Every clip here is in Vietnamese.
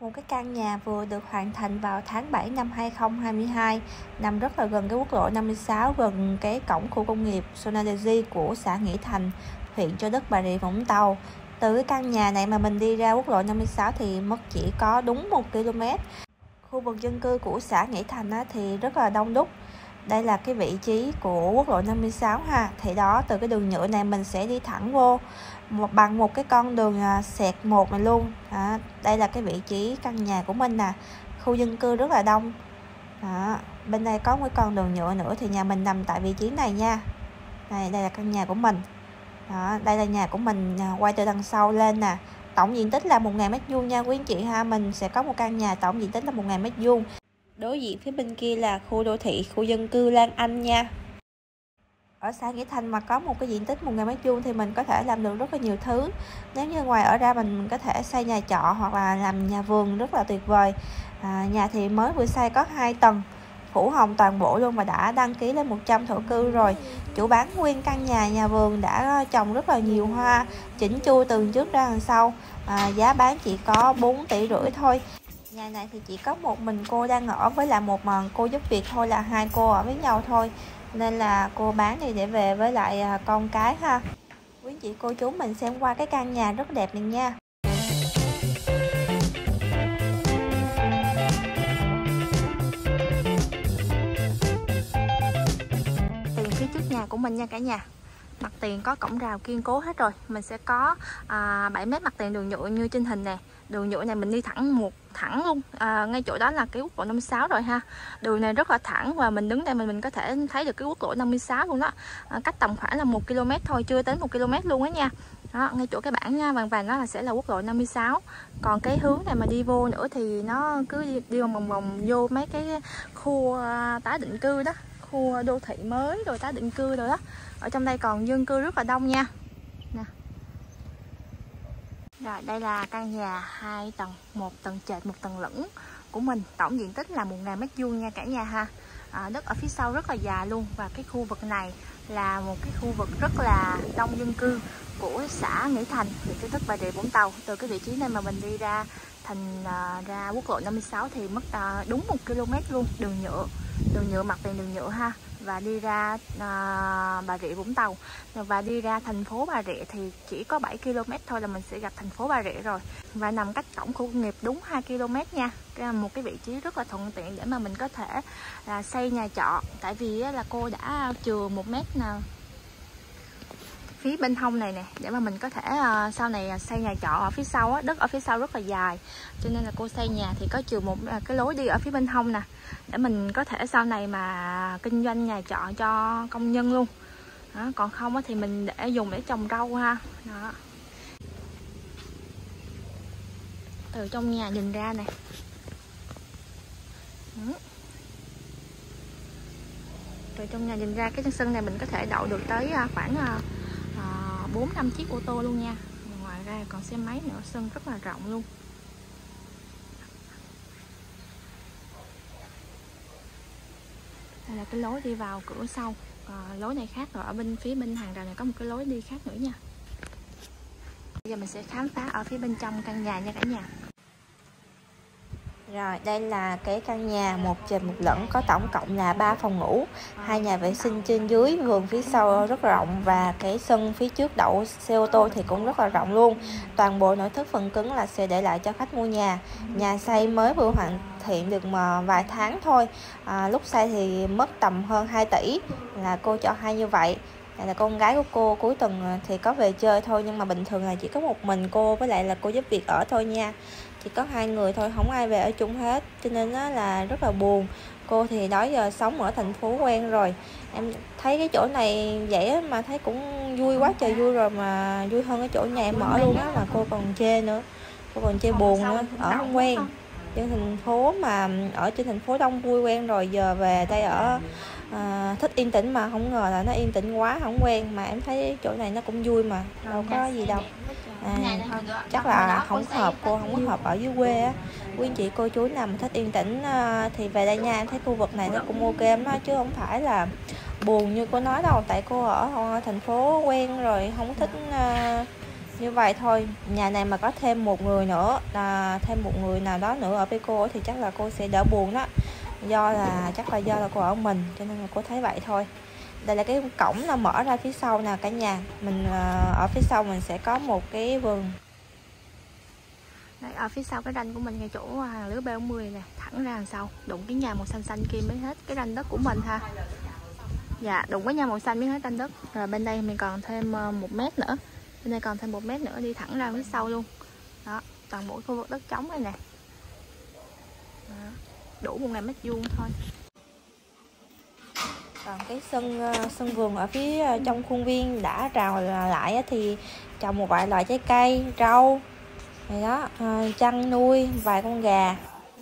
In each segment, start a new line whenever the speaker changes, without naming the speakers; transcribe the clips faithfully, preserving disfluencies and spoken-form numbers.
Một cái căn nhà vừa được hoàn thành vào tháng bảy năm hai không hai hai, nằm rất là gần cái quốc lộ năm mươi sáu, gần cái cổng khu công nghiệp Sonadergy của xã Nghĩa Thành, huyện Châu Đức, Bà Rịa Vũng Tàu. Từ cái căn nhà này mà mình đi ra quốc lộ năm mươi sáu thì mất chỉ có đúng một ki lô mét. Khu vực dân cư của xã Nghĩa Thành á, thì rất là đông đúc. Đây là cái vị trí của quốc lộ năm mươi sáu ha. Thì đó, từ cái đường nhựa này mình sẽ đi thẳng vô một bằng một cái con đường à, xẹt một này luôn. Đó, đây là cái vị trí căn nhà của mình nè. Khu dân cư rất là đông. Đó, bên đây có một con đường nhựa nữa thì nhà mình nằm tại vị trí này nha. Đây, đây là căn nhà của mình. Đó, đây là nhà của mình, quay từ đằng sau lên nè. Tổng diện tích là một nghìn mét vuông nha quý anh chị ha. Mình sẽ có một căn nhà tổng diện tích là một nghìn mét vuông. Đối diện phía bên kia là khu đô thị, khu dân cư Lan Anh nha. Ở xã Nghĩa Thành mà có một cái diện tích một nghìn mét vuông thì mình có thể làm được rất là nhiều thứ. Nếu như ngoài ở ra mình có thể xây nhà trọ hoặc là làm nhà vườn rất là tuyệt vời. À, nhà thì mới vừa xây có hai tầng, phủ hồng toàn bộ luôn và đã đăng ký lên một trăm thổ cư rồi. Chủ bán nguyên căn nhà nhà vườn đã trồng rất là nhiều hoa, chỉnh chu từ trước ra đằng sau. À, giá bán chỉ có bốn tỷ rưỡi thôi. Nhà này thì chỉ có một mình cô đang ở với lại một mà cô giúp việc thôi, là hai cô ở với nhau thôi. Nên là cô bán đi để về với lại con cái ha. Quý anh chị cô chú mình xem qua cái căn nhà rất đẹp này nha. Tiền phía trước nhà của mình nha cả nhà. Mặt tiền có cổng rào kiên cố hết rồi. Mình sẽ có à, bảy mét mặt tiền đường nhựa như trên hình nè. Đường nhựa này mình đi thẳng một thẳng luôn, à, ngay chỗ đó là cái quốc lộ năm mươi sáu rồi ha. Đường này rất là thẳng và mình đứng đây mình mình có thể thấy được cái quốc lộ năm mươi sáu luôn đó. À, cách tầm khoảng là một ki lô mét thôi, chưa đến một ki lô mét luôn á nha. Đó, ngay chỗ cái bảng nha, vàng vàng đó là sẽ là quốc lộ năm mươi sáu. Còn cái hướng này mà đi vô nữa thì nó cứ đi, đi vòng vòng vô mấy cái khu tái định cư đó, khu đô thị mới rồi tái định cư rồi đó. Ở trong đây còn dân cư rất là đông nha. Nè. Rồi, đây là căn nhà hai tầng, một tầng trệt, một tầng lửng của mình. Tổng diện tích là một nghìn mét vuông nha cả nhà ha. À, đất ở phía sau rất là dài luôn. Và cái khu vực này là một cái khu vực rất là đông dân cư của xã Nghĩa Thành, huyện Châu Đức, Bà Rịa Vũng Tàu. Từ cái vị trí này mà mình đi ra thành à, ra quốc lộ năm mươi sáu thì mất à, đúng một ki lô mét luôn. Đường nhựa, đường nhựa, mặt tiền đường nhựa ha. Và đi ra à, Bà Rịa Vũng Tàu. Và đi ra thành phố Bà Rịa thì chỉ có bảy ki lô mét thôi là mình sẽ gặp thành phố Bà Rịa rồi. Và nằm cách cổng khu công nghiệp đúng hai ki lô mét nha. Một cái vị trí rất là thuận tiện để mà mình có thể là xây nhà trọ. Tại vì là cô đã chừa một mét nào phía bên hông này nè, để mà mình có thể uh, sau này xây nhà trọ ở phía sau á. Đất ở phía sau rất là dài cho nên là cô xây nhà thì có chừa một uh, cái lối đi ở phía bên hông nè, để mình có thể sau này mà kinh doanh nhà trọ cho công nhân luôn đó. Còn không á, thì mình để dùng để trồng rau ha. Đó. Từ trong nhà nhìn ra nè. Từ trong nhà nhìn ra cái sân này mình có thể đậu được tới khoảng bốn năm chiếc ô tô luôn nha. Ngoài ra còn xe máy nữa, sân rất là rộng luôn. Đây là cái lối đi vào cửa sau. À, lối này khác rồi, ở bên phía bên hàng rào này có một cái lối đi khác nữa nha. Bây giờ mình sẽ khám phá ở phía bên trong căn nhà nha cả nhà. Rồi, đây là cái căn nhà một trệt một lửng, có tổng cộng là ba phòng ngủ, hai nhà vệ sinh trên dưới, vườn phía sau rất rộng và cái sân phía trước đậu xe ô tô thì cũng rất là rộng luôn. Toàn bộ nội thất phần cứng là sẽ để lại cho khách mua nhà. Nhà xây mới vừa hoàn thiện được mà vài tháng thôi. À, lúc xây thì mất tầm hơn hai tỷ, là cô cho hay như vậy. Đây là con gái của cô, cuối tuần thì có về chơi thôi, nhưng mà bình thường là chỉ có một mình cô với lại là cô giúp việc ở thôi nha. Chỉ có hai người thôi, không ai về ở chung hết, cho nên đó là rất là buồn. Cô thì đó giờ sống ở thành phố quen rồi. Em thấy cái chỗ này vậy mà thấy cũng vui quá trời vui rồi, mà vui hơn cái chỗ nhà em ở luôn á, mà cô còn chê nữa. Cô còn chê buồn nữa, ở không quen. Trên thành phố mà ở trên thành phố đông vui quen rồi, giờ về đây ở à, thích yên tĩnh mà không ngờ là nó yên tĩnh quá, không quen. Mà em thấy chỗ này nó cũng vui mà, đâu có gì đâu. À, không, chắc là không hợp, cô không có hợp ở dưới quê á. Quý anh chị cô chú nào mà thích yên tĩnh thì về đây nha. Em thấy khu vực này nó cũng ok lắm đó, chứ không phải là buồn như cô nói đâu. Tại cô ở thành phố quen rồi, không thích như vậy thôi. Nhà này mà có thêm một người nữa, à, thêm một người nào đó nữa ở với cô thì chắc là cô sẽ đỡ buồn đó. Do là chắc là do là cô ở mình cho nên là cô thấy vậy thôi. Đây là cái cổng nó mở ra phía sau nè cả nhà. Mình ở phía sau mình sẽ có một cái vườn. Đây, ở phía sau cái ranh của mình ngay chỗ hàng lưới B bốn mươi nè, thẳng ra đằng sau, đụng cái nhà màu xanh xanh kia mới hết cái ranh đất của mình ha. Dạ, đụng cái nhà màu xanh mới hết ranh đất. Rồi bên đây mình còn thêm một mét nữa. Bên đây còn thêm một mét nữa đi thẳng ra phía sau luôn. Đó, toàn bộ khu vực đất trống này nè. Đó, đủ một ngàn mét vuông thôi. Còn cái sân sân vườn ở phía trong khuôn viên đã rào lại thì trồng một vài loại trái cây, rau này đó, chăn nuôi vài con gà.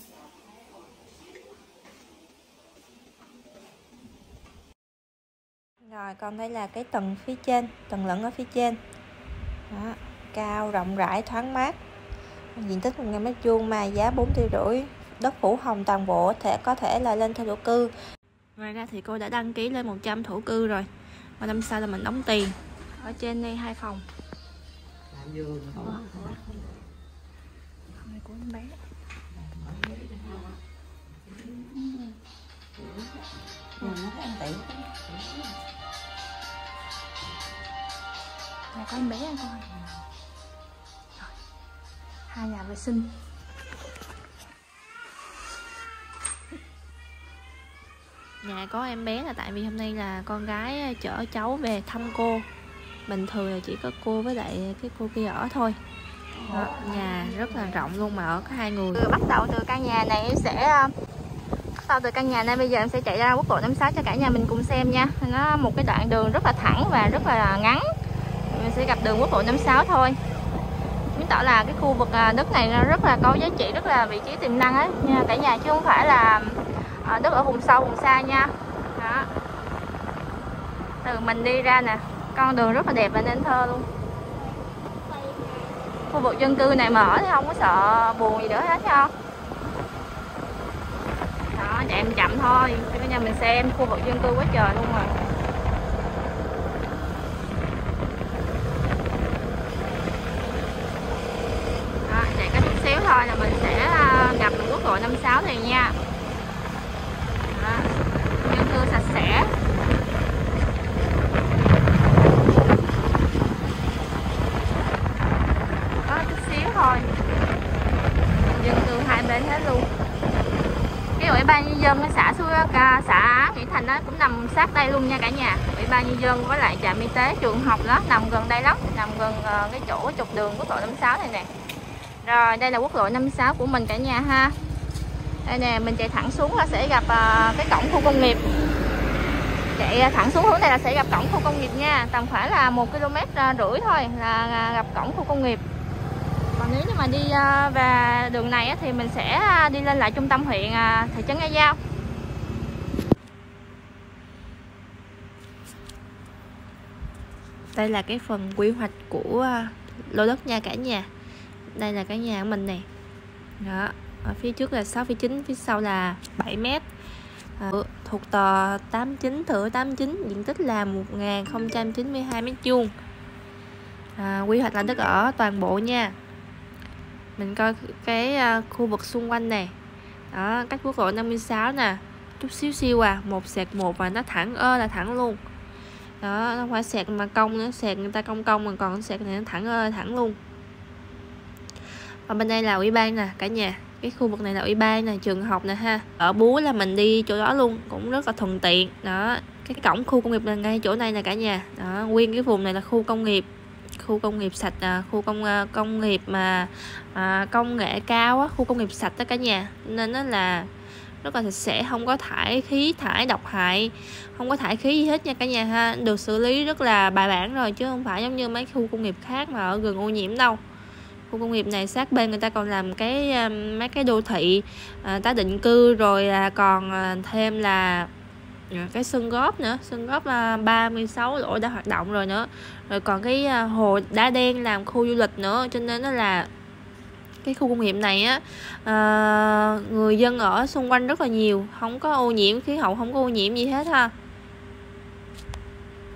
Rồi còn đây là cái tầng phía trên, tầng lửng ở phía trên. Đó, cao rộng rãi thoáng mát. Diện tích một ngàn mét vuông mà giá bốn triệu rưỡi, đất phủ hồng toàn bộ, thể có thể là lên theo thổ cư. Ngoài ra thì cô đã đăng ký lên một trăm thổ cư rồi. Và năm sau là mình đóng tiền. Ở trên đây hai phòng. Này của em bé. Này có em bé anh coi. Hai nhà vệ sinh. Nhà có em bé là tại vì hôm nay là con gái chở cháu về thăm cô. Bình thường là chỉ có cô với lại cái cô kia ở thôi. Đó, nhà rất là rộng luôn mà ở có hai người. Bắt đầu từ căn nhà này em sẽ bắt đầu từ căn nhà này bây giờ em sẽ chạy ra quốc lộ năm sáu cho cả nhà mình cùng xem nha. Nó một cái đoạn đường rất là thẳng và rất là ngắn. Mình sẽ gặp đường quốc lộ năm sáu thôi. Chứng tỏ là cái khu vực đất này nó rất là có giá trị, rất là vị trí tiềm năng ấy nha cả nhà, chứ không phải là đất ở vùng sâu vùng xa nha. Đó, từ mình đi ra nè, con đường rất là đẹp và nên thơ luôn. Khu vực dân cư này mà ở thì không có sợ buồn gì nữa hết không. Đó, chạy em chậm thôi cho cả nhà mình xem, khu vực dân cư quá trời luôn rồi. Đó, chạy có chút xíu thôi là mình sẽ gặp quốc lộ năm sáu này nha. Đó, dân cư sạch sẽ. Có chút xíu thôi, dân cư hai bên hết luôn. Cái ủy ban nhân dân xã Suối xã Nghĩa Thành đó cũng nằm sát đây luôn nha cả nhà. Ủy ban nhân dân với lại trạm y tế, trường học đó nằm gần đây lắm, nằm gần cái chỗ trục đường quốc lộ năm sáu này nè. Rồi đây là quốc lộ năm sáu của mình cả nhà ha. Đây nè, mình chạy thẳng xuống là sẽ gặp cái cổng khu công nghiệp. Chạy thẳng xuống hướng này là sẽ gặp cổng khu công nghiệp nha. Tầm khoảng là một ki lô mét rưỡi thôi là gặp cổng khu công nghiệp. Còn nếu như mà đi về đường này thì mình sẽ đi lên lại trung tâm huyện thị trấn Nga Giao. Đây là cái phần quy hoạch của lô đất nha cả nhà. Đây là cái nhà của mình nè. Đó, ở phía trước là sáu phẩy chín, phía sau là bảy mét. À, thuộc tờ tám mươi chín thửa tám mươi chín, diện tích là một nghìn không trăm chín mươi hai mét vuông. À, quy hoạch là đất ở toàn bộ nha. Mình coi cái uh, khu vực xung quanh này. Đó, cách quốc lộ năm mươi sáu nè, chút xíu xíu à, một sẹt một và nó thẳng ơ là thẳng luôn. Đó, nó không phải sẹt mà cong nữa, sẹt người ta cong cong mà còn sẹt này nó thẳng ơ là thẳng luôn. Và bên đây là ủy ban nè cả nhà. Cái khu vực này là ủy ban nè, trường học nè ha. Ở Búa là mình đi chỗ đó luôn, cũng rất là thuận tiện. Đó, cái cổng khu công nghiệp là ngay chỗ này nè cả nhà. Đó, nguyên cái vùng này là khu công nghiệp. Khu công nghiệp sạch, à, khu công công nghiệp mà à, công nghệ cao á, khu công nghiệp sạch đó cả nhà, nên nó là rất là sạch sẽ, không có thải khí thải độc hại, không có thải khí gì hết nha cả nhà ha, được xử lý rất là bài bản rồi, chứ không phải giống như mấy khu công nghiệp khác mà ở gần ô nhiễm đâu. Khu công nghiệp này sát bên người ta còn làm cái mấy cái đô thị à, tái định cư, rồi à, còn à, thêm là cái sân góp nữa, sân góp ba mươi sáu lỗ đã hoạt động rồi nữa, rồi còn cái hồ đá đen làm khu du lịch nữa, cho nên nó là cái khu công nghiệp này á, à, người dân ở xung quanh rất là nhiều, không có ô nhiễm, khí hậu không có ô nhiễm gì hết ha.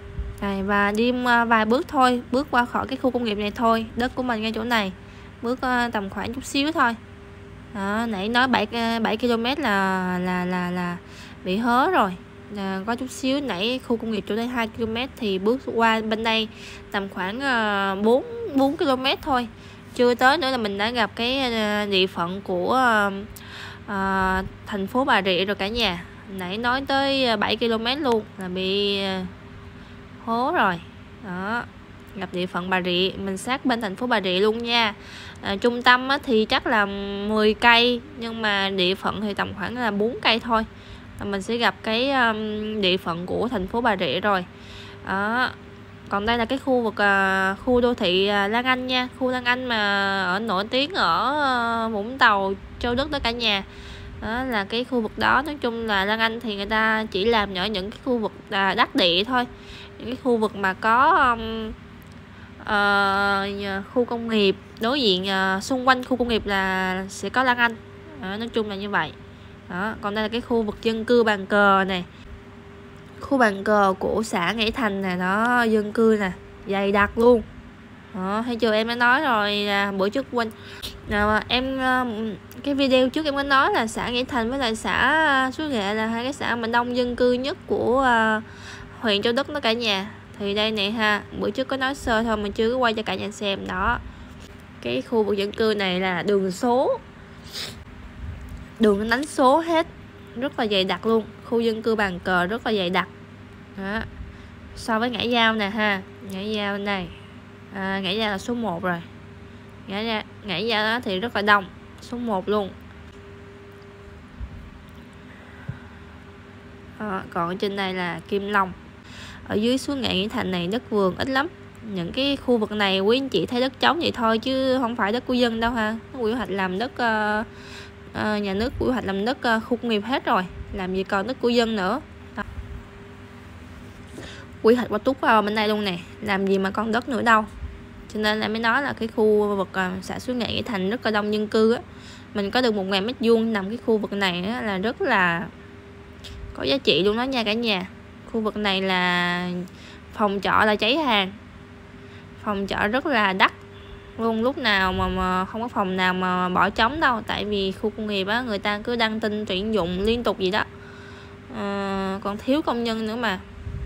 Này, và đi vài bước thôi, bước qua khỏi cái khu công nghiệp này thôi, đất của mình ngay chỗ này, bước tầm khoảng chút xíu thôi. Đó, nãy nói bảy bảy ki lô mét là là là là bị hớ rồi. À, có chút xíu, nãy khu công nghiệp chỗ đây hai ki lô mét thì bước qua bên đây tầm khoảng uh, bốn bốn ki lô mét thôi. Chưa tới nữa là mình đã gặp cái uh, địa phận của uh, uh, thành phố Bà Rịa rồi cả nhà. Nãy nói tới bảy ki lô mét luôn là bị uh, hố rồi. Đó, gặp địa phận Bà Rịa, mình sát bên thành phố Bà Rịa luôn nha. À, trung tâm á, thì chắc là mười cây, nhưng mà địa phận thì tầm khoảng là bốn cây thôi. À, mình sẽ gặp cái um, địa phận của thành phố Bà Rịa rồi. Đó. Còn đây là cái khu vực uh, khu đô thị uh, Lan Anh nha, khu Lan Anh mà ở nổi tiếng ở uh, Vũng Tàu, Châu Đức đó cả nhà. Đó là cái khu vực đó. Nói chung là Lan Anh thì người ta chỉ làm ở những cái khu vực uh, đắc địa thôi, những cái khu vực mà có um, uh, khu công nghiệp đối diện, uh, xung quanh khu công nghiệp là sẽ có Lan Anh. Đó, nói chung là như vậy. Đó, còn đây là cái khu vực dân cư Bàn Cờ này, khu Bàn Cờ của xã Nghĩa Thành nè. Đó, dân cư nè, dày đặc luôn. Đó, thấy chưa, em đã nói rồi là bữa trước quên nào em cái video trước em có nói là xã Nghĩa Thành với lại xã Suối Nghệ là hai cái xã mà đông dân cư nhất của uh, huyện Châu Đức đó cả nhà. Thì đây nè ha, bữa trước có nói sơ thôi, mình chưa có quay cho cả nhà xem. Đó, cái khu vực dân cư này là đường số, đường nó đánh số hết, rất là dày đặc luôn. Khu dân cư Bàn Cờ rất là dày đặc. Đó, so với Ngãi Giao nè ha, Ngãi Giao này, à, Ngãi Giao là số một rồi. Ngãi Giao, Ngãi Giao đó thì rất là đông, số một luôn. Đó, còn trên đây là Kim Long. Ở dưới Suối Nghệ Nghĩa Thành này đất vườn ít lắm. Những cái khu vực này quý anh chị thấy đất trống vậy thôi chứ không phải đất của dân đâu ha. Nó quy hoạch làm đất uh, uh, nhà nước quy hoạch làm đất uh, khu công nghiệp hết rồi, làm gì còn đất của dân nữa. Đó, quy hoạch qua túc vào bên đây luôn nè, làm gì mà còn đất nữa đâu. Cho nên là mới nói là cái khu vực uh, xã Suối Nghệ Nghĩa Thành rất là đông dân cư á. Mình có được một nghìn mét vuông nằm cái khu vực này á, là rất là có giá trị luôn đó nha cả nhà. Khu vực này là phòng trọ là cháy hàng, phòng trọ rất là đắt luôn, lúc nào mà, mà không có phòng nào mà bỏ trống đâu. Tại vì khu công nghiệp á, người ta cứ đăng tin tuyển dụng liên tục gì đó, à, còn thiếu công nhân nữa mà.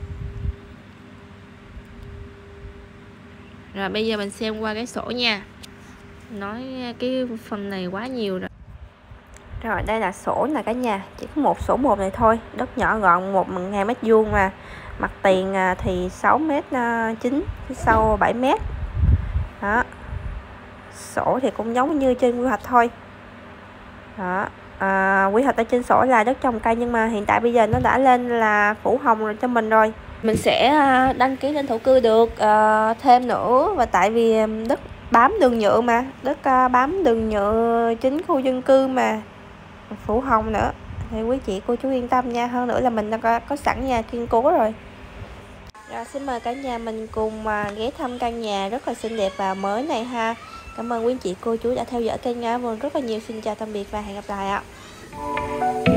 Rồi bây giờ mình xem qua cái sổ nha, nói cái phần này quá nhiều rồi. Rồi đây là sổ nè cả nhà, chỉ có một sổ một này thôi, đất nhỏ gọn, một ngàn mét vuông mà. Mặt tiền thì sáu mét chín, sâu bảy mét. Đó, sổ thì cũng giống như trên quy hoạch thôi. Đó, à, quy hoạch ở trên sổ là đất trồng cây, nhưng mà hiện tại bây giờ nó đã lên là phủ hồng rồi cho mình rồi. Mình sẽ đăng ký lên thổ cư được uh, thêm nữa. Và tại vì đất bám đường nhựa mà, đất uh, bám đường nhựa chính khu dân cư mà, phủ hồng nữa thì quý chị cô chú yên tâm nha. Hơn nữa là mình đã có, có sẵn nhà kiên cố rồi. Rồi xin mời cả nhà mình cùng mà ghé thăm căn nhà rất là xinh đẹp và mới này ha. Cảm ơn quý chị cô chú đã theo dõi kênh Nga Vườn rất là nhiều. Xin chào tạm biệt và hẹn gặp lại ạ.